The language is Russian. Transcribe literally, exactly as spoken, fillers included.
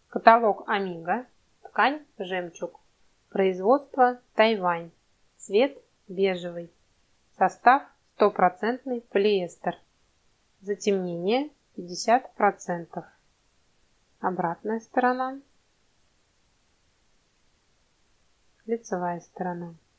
Каталог Амиго. Ткань жемчуг. Производство Тайвань. Цвет бежевый. Состав стопроцентный полиэстер. Затемнение пятьдесят процентов. Обратная сторона. Лицевая сторона.